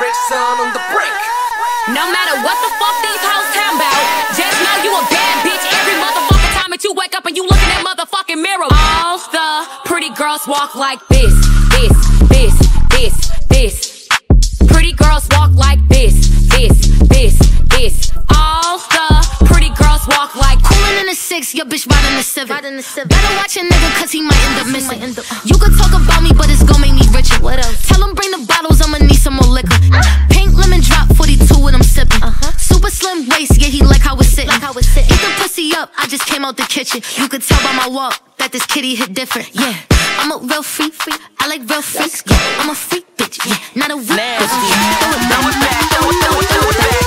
Sound on the break. No matter what the fuck these hoes talking about, just know you a bad bitch every motherfucking time that you wake up and you look in that motherfucking mirror. All the pretty girls walk like this, this, this, this, this. Pretty girls walk like this, this, this, this. All the pretty girls walk like coolin' in the 6, your bitch riding the 7. Better watch a nigga cause he might end up missing. You could talk about me but it's gon' make me richer. What else? Tell him bring the bottles, I'ma need some more liquor. Pink lemon drop 42 when I'm sippin'. Super slim waist, yeah he like how it's sittin'. Eat the pussy up, I just came out the kitchen. You could tell by my walk that this kitty hit different. Yeah, I'm a real freak, I like real freaks. Yeah, I'm a freak bitch, yeah, not a weak bitch. Throw it back, throw it back, throw it back.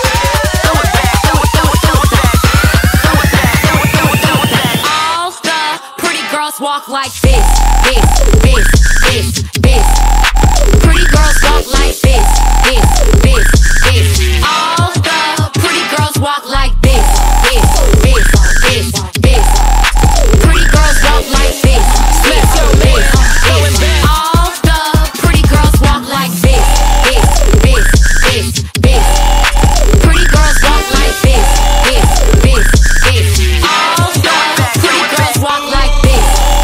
Walk like this, this, this, this, this. Pretty girls walk like this, this, this, this. All the pretty girls walk like this, this, this, this, this. Pretty girls walk like this, this, this, this. All the pretty girls walk like this, this, this, this, this. Pretty girls walk like this, this, this, this. All the pretty girls walk like this.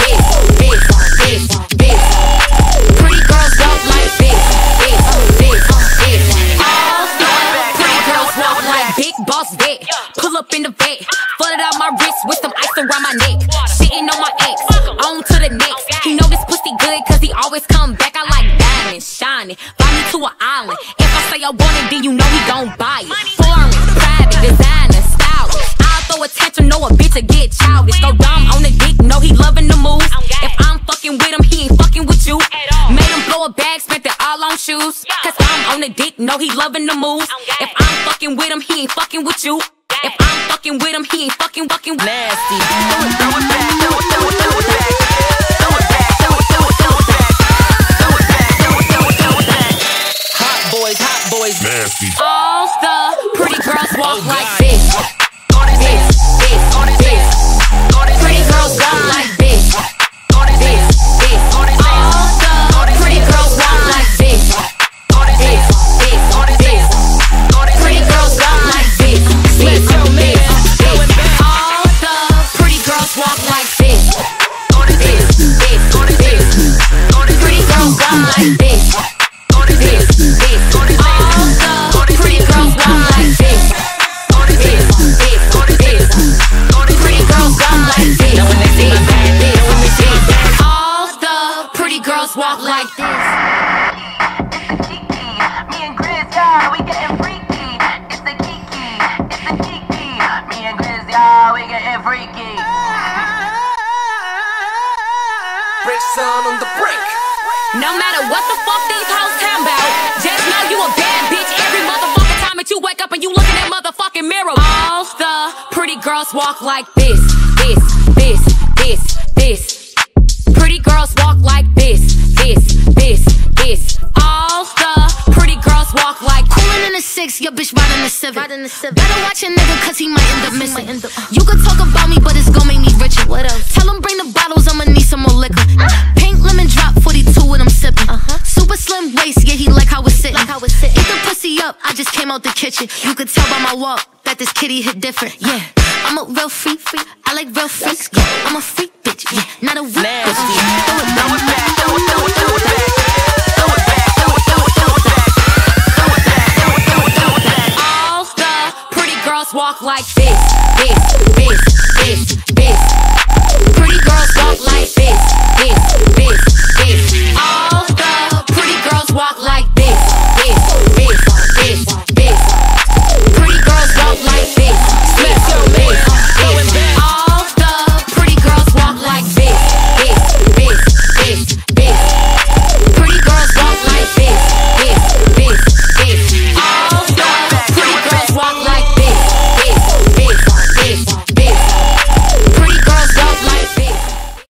Pull up in the vet, flooded out my wrist with some ice around my neck. Shitting on my ex, on to the next. He know this pussy good cause he always come back. I like diamonds, shining, fly me to an island. If I say I want it, then you know he gon' buy it. Foreign, private, designer, stylish. I'll throw attention, know a bitch to get childish. Go dumb on the dick, know he loving the moves. If I'm fucking with him, he ain't fucking with you. Made him blow a bag, spent it all on shoes. Cause I'm on the dick, know he loving the moves. If I'm fucking with him, he ain't fucking with you. If I'm fucking with him, he ain't fucking nasty. Throw it back, throw it, throw it, throw it back. Throw it back, throw it, throw it, throw it back. Throw it back, throw it, throw it, throw it back. Hot boys, nasty. All the pretty girls walk like this. This, this, this. Pretty girls walk like this. This, this. All the pretty girls walk like this. This, this, this. Pretty girls walk like this. This, this, this. All the pretty girls walk like this. This, this, this. Pretty girls walk like this. This, this. All the pretty girls walk like this. This, this, this. Pretty girls walk like this. All the pretty girls walk like this. Me and Grizz, yeah, we getting freaky. It's the Kiki, it's the Kiki. Me and Grizz, yeah, we getting freaky. Break sound on the break. No matter what the fuck these hoes talking about, just know you a bad bitch every motherfucking time that you wake up and you look in that motherfucking mirror. All the pretty girls walk like this, this, this, this, this. Pretty girls walk like this, this, this, this. All the pretty girls walk like coolin' in the 6, your bitch riding the 7. Better watch a nigga cause he might end up missing. You could talk about me but it's gon' make me richer. What else? Tell him bring the bottles, I'ma need some more liquor. Pink lemon drop 42 when I'm sippin'. Super slim waist, yeah he like how it's sittin'. Eat the pussy up, I just came out the kitchen. You could tell by my walk that this kitty hit different. Yeah, I'm a real freak, I like real freaks. Yeah, I'm a freak bitch, yeah, not a weak bitch. Throw it back.